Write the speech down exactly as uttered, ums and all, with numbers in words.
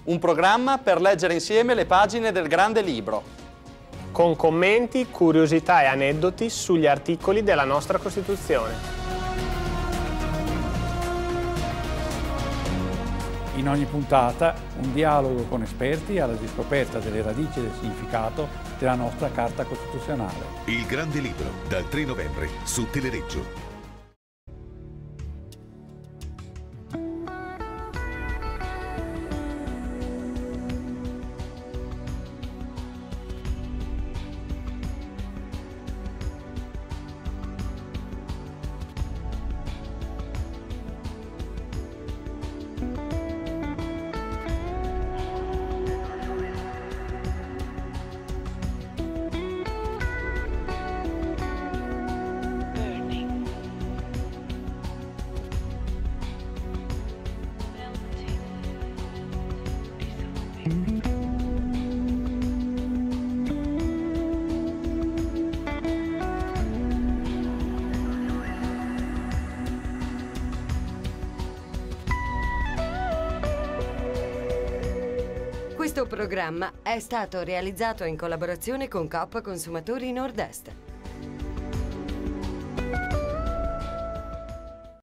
un programma per leggere insieme le pagine del grande libro. Con commenti, curiosità e aneddoti sugli articoli della nostra Costituzione. In ogni puntata un dialogo con esperti alla riscoperta delle radici e del significato della nostra Carta Costituzionale. Il grande libro, dal tre novembre su Telereggio. Questo programma è stato realizzato in collaborazione con Coop Consumatori Nord-Est.